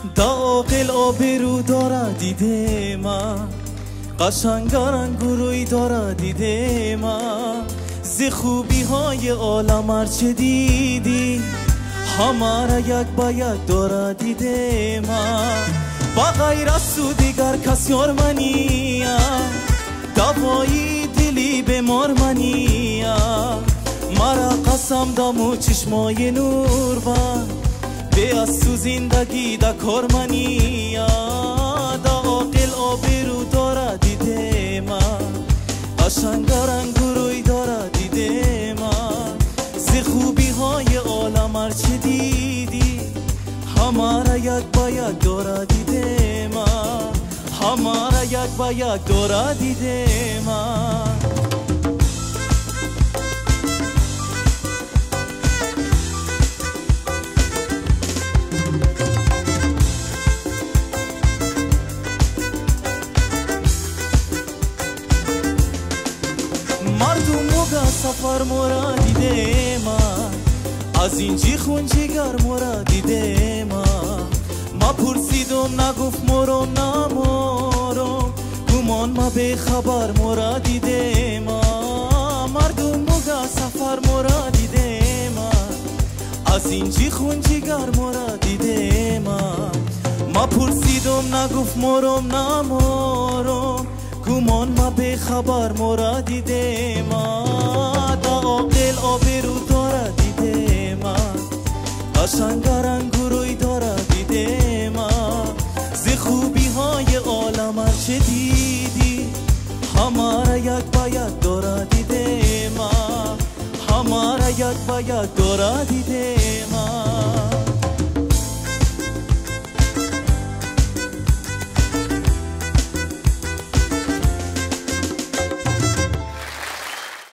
دا عاقل آبرو داره دیده من، قشنگار انگوروی داره دیده من. ز خوبی های عالم هرچه دیدی همه یک با یک داره دیده من. با غیر از تو دیگر کس یار منیه، دوایی دلی بیمار منیه. مرا قسم دامو چشمای نور بند، به از تو زندگی دا کار منیه. دا عاقل آبرو داره دیده من، قشنگار انگوروی داره دیده من. ز خوبی های عالم هرچه دیدی همه را یک با یک داره دیده من، همه را یک با یک داره دیده من. مردم موگا سفر مورا دیده من، از اینجی خونجیگر مورا دیده من. ما پرسیدم نگفت مورم نمورم، گمان ما به خبر مورا دیده من. مردم موگا سفر مورا دیده من، از اینجی خونجیگر مورا دیده من. ما پرسیدم نگفت مورم نمورم، گمان ما به خبر مورا دیده من. دا عاقل آبرو داره دیده من، قشنگار انگوروی داره دیده من. ز خوبی های عالم هرچه دیدی همه را یک با یک داره دیده من، همه را یک با یک داره دیده من.